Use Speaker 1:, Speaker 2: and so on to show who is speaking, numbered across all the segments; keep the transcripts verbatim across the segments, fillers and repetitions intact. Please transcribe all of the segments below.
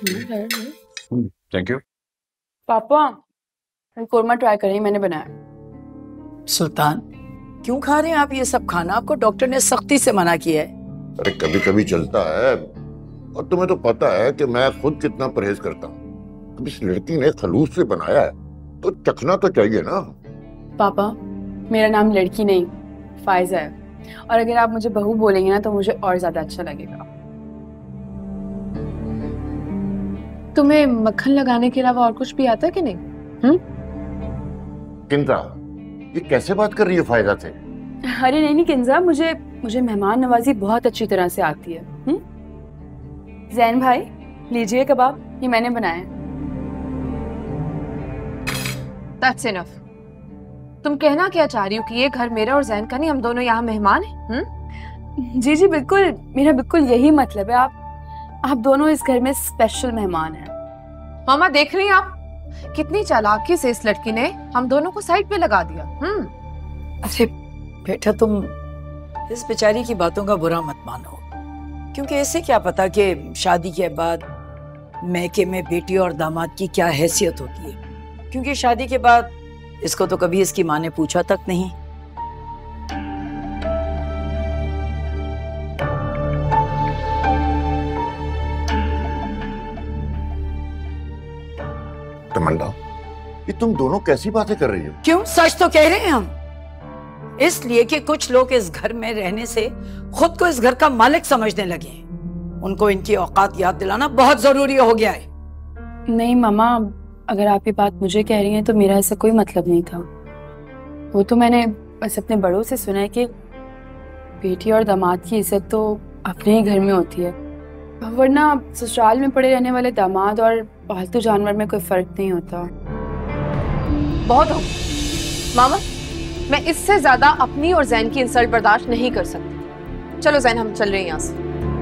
Speaker 1: Thank you.
Speaker 2: पापा korma try करें, मैंने बनाया।
Speaker 3: सुल्तान, क्यों खा रहे हैं आप ये सब खाना? आपको डॉक्टर ने सख्ती से मना किया है।
Speaker 4: अरे कभी कभी चलता है, और तुम्हें तो पता है कि मैं खुद कितना परहेज करता हूँ। अब इस लड़की ने खलूस से बनाया है तो चखना तो चाहिए ना। पापा
Speaker 2: मेरा नाम लड़की नहीं फायजा है, और अगर आप मुझे बहू बोलेंगे ना तो मुझे और ज्यादा अच्छा लगेगा। तुम्हें मक्खन लगाने के अलावा और कुछ भी आता है कि नहीं? हम्म
Speaker 4: किंजा, ये कैसे बात कर रही है फायदा से?
Speaker 2: अरे नहीं नहीं किंजा, मुझे मुझे मेहमान नवाजी बहुत अच्छी तरह से आती है। हम्म जैन भाई लीजिए कबाब, ये मैंने बनाया।
Speaker 5: That's enough. तुम कहना क्या चाह रही हो कि ये घर मेरा और जैन का नहीं, हम दोनों यहाँ मेहमान हैं? हम्म
Speaker 2: जी जी बिल्कुल, मेरा बिल्कुल यही मतलब है। आप आप दोनों इस घर में स्पेशल मेहमान हैं।
Speaker 5: मामा देख रही हैं आप, कितनी चालाकी से इस लड़की ने हम दोनों को साइड पे लगा दिया। हम्म
Speaker 3: अरे बेटा, तुम इस बेचारी की बातों का बुरा मत मानो, क्योंकि इसे क्या पता कि शादी के बाद मैके में बेटी और दामाद की क्या हैसियत होती है। क्योंकि शादी के बाद इसको तो कभी इसकी माँ ने पूछा तक नहीं।
Speaker 4: तमन्ना, ये तुम दोनों कैसी बातें कर रही हो?
Speaker 3: क्यों? सच तो कह रहे हैं हम, इसलिए कि कुछ लोग इस घर में रहने से खुद को इस घर का मालिक समझने लगे हैं। उनको इनकी औकात याद दिलाना बहुत जरूरी हो गया है।
Speaker 2: नहीं मामा, अगर आप ये बात मुझे कह रही हैं तो मेरा ऐसा कोई मतलब नहीं था। वो तो मैंने बस अपने बड़ों से सुना है कि बेटी और दामाद की इज्जत तो अपने ही घर में होती है, वरना ससुराल में पड़े रहने वाले दामाद और पालतू जानवर में कोई फर्क नहीं होता।
Speaker 5: बहुत हो मामा, मैं इससे ज्यादा अपनी और जैन की इंसल्ट बर्दाश्त नहीं कर सकती। चलो जैन, हम चल रहे हैं यहाँ से।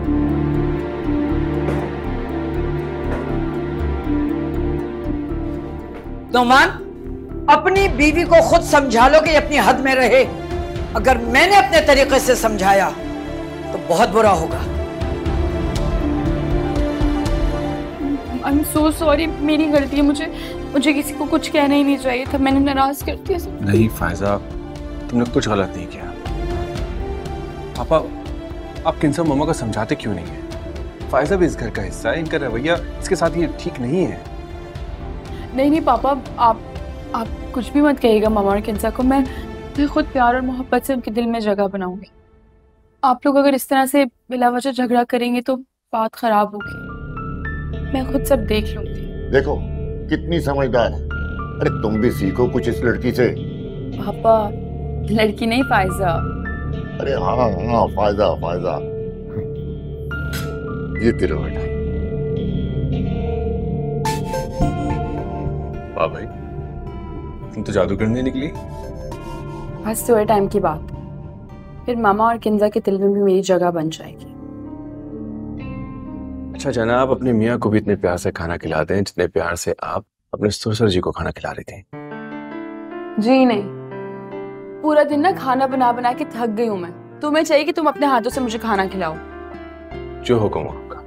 Speaker 3: नोमान, अपनी बीवी को खुद समझा लो कि अपनी हद में रहे। अगर मैंने अपने तरीके से समझाया तो बहुत बुरा होगा।
Speaker 2: आई एम सो सॉरी, मेरी गलती है। मुझे मुझे किसी को कुछ कहना ही नहीं चाहिए था, मैंने नाराज कर दिया सब।
Speaker 1: नहीं फायजा, तुमने कुछ गलत नहीं किया। पापा, आप किंजा मम्मा को समझाते क्यों नहीं है? फायजा भी इस घर का हिस्सा है, इनका रवैया इसके साथ ये ठीक नहीं है।
Speaker 2: नहीं नहीं पापा, आप आप कुछ भी मत कहिएगा मामा और किंजा को। मैं मैं खुद प्यार और मोहब्बत से उनके दिल में जगह बनाऊंगी। आप लोग अगर इस तरह से बिला वजह झगड़ा करेंगे तो बात खराब होगी। मैं खुद सब देख लूंगी।
Speaker 4: देखो कितनी समझदार है। अरे तुम भी सीखो कुछ इस लड़की से।
Speaker 2: पापा, लड़की नहीं फायजा।
Speaker 4: अरे हाँ हाँ फायदा फायदा, ये तेरा बेटा।
Speaker 1: वाह भाई, तुम तो जादू करने निकली।
Speaker 2: बस थोड़े टाइम की बात, फिर मामा और किंजा के दिल में भी मेरी जगह बन जाएगी।
Speaker 1: अच्छा जनाब, अपने मियाँ को भी इतने प्यार से खाना खिला दें जितने प्यार से आप अपने ससुर जी को खाना खिला रही थी।
Speaker 2: जी नहीं, पूरा दिन ना खाना बना बना के थक गई हूँ मैं। तुम्हें चाहिए कि तुम अपने हाथों से मुझे खाना खिलाओ।
Speaker 1: जो हुक्म हो आपका।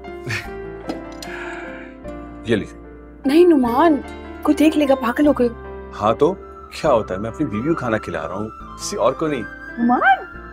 Speaker 1: ये लीजिए।
Speaker 2: नहीं नुमान, कोई देख लेगा, पागल हो गए।
Speaker 1: हाँ तो क्या होता है, मैं अपनी बीवी को खाना खिला रहा हूँ, किसी और को नहीं।
Speaker 2: नुमान